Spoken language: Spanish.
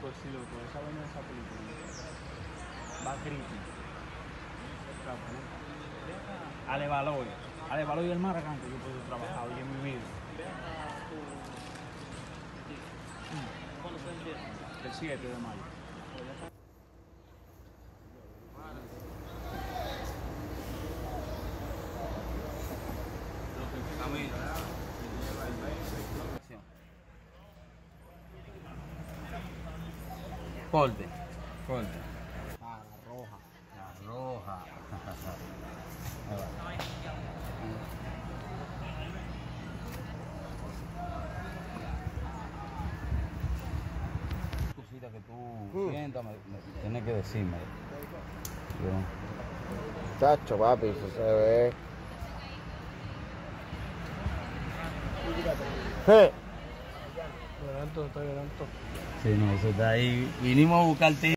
sí, loco, esa vaina de esa película. Va crítico. Ale Baloy y el Maracán que yo puedo trabajar hoy en mi vida. ¿Cuándo se empieza? El 7 de mayo. Corte. Ah, la roja. La roja. Cosita que tú sientas, tienes que decirme. Chacho, papi, eso se ve. Llorando, estoy llorando. Sí, no, eso está ahí. Vinimos a buscarte.